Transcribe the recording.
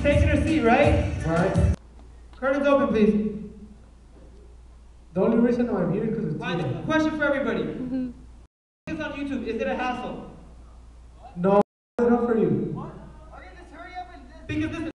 taking her seat, right? Right. Curtains open, please. The only reason why I'm here is because it's Tina. Question for everybody. This on YouTube, is it a hassle? No, it's not for you. What? Okay, just hurry up and just... Because listen,